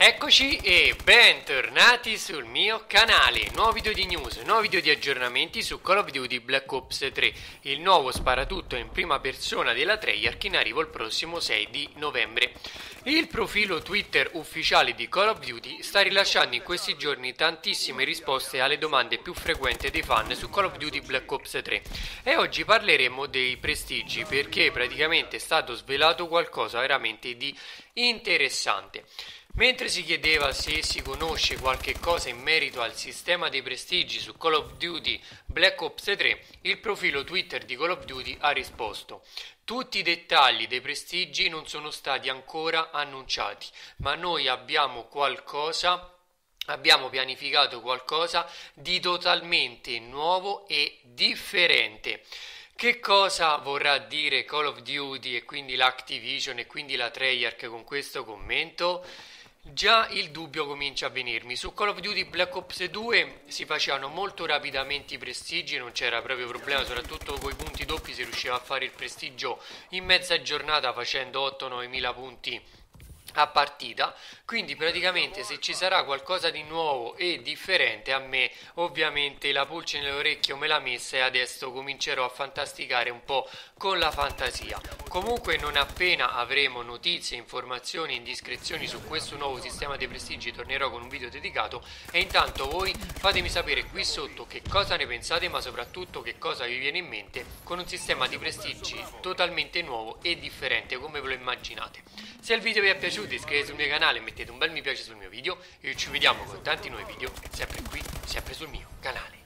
Eccoci e bentornati sul mio canale. Nuovo video di news, nuovo video di aggiornamenti su Call of Duty Black Ops 3, il nuovo sparatutto in prima persona della Treyarch in arrivo il prossimo 6 di novembre. Il profilo Twitter ufficiale di Call of Duty sta rilasciando in questi giorni tantissime risposte alle domande più frequenti dei fan su Call of Duty Black Ops 3 e oggi parleremo dei prestigi perché praticamente è stato svelato qualcosa veramente di interessante. Mentre si chiedeva se si conosce qualche cosa in merito al sistema dei prestigi su Call of Duty Black Ops 3, il profilo Twitter di Call of Duty ha risposto: tutti i dettagli dei prestigi non sono stati ancora annunciati, ma noi abbiamo pianificato qualcosa di totalmente nuovo e differente. Che cosa vorrà dire Call of Duty e quindi l'Activision e quindi la Treyarch con questo commento? Già il dubbio comincia a venirmi. Su Call of Duty Black Ops 2 si facevano molto rapidamente i prestigi, non c'era proprio problema, soprattutto con i punti doppi si riusciva a fare il prestigio in mezza giornata facendo 8-9 mila punti a partita, quindi praticamente se ci sarà qualcosa di nuovo e differente a me ovviamente la pulce nelle orecchie me l'ha messa e adesso comincerò a fantasticare un po' con la fantasia. Comunque non appena avremo notizie, informazioni e indiscrezioni su questo nuovo sistema dei prestigi tornerò con un video dedicato e intanto voi fatemi sapere qui sotto che cosa ne pensate, ma soprattutto che cosa vi viene in mente con un sistema di prestigi totalmente nuovo e differente come ve lo immaginate. Se il video vi è piaciuto iscrivetevi sul mio canale e mettete un bel mi piace sul mio video e ci vediamo con tanti nuovi video sempre qui, sempre sul mio canale.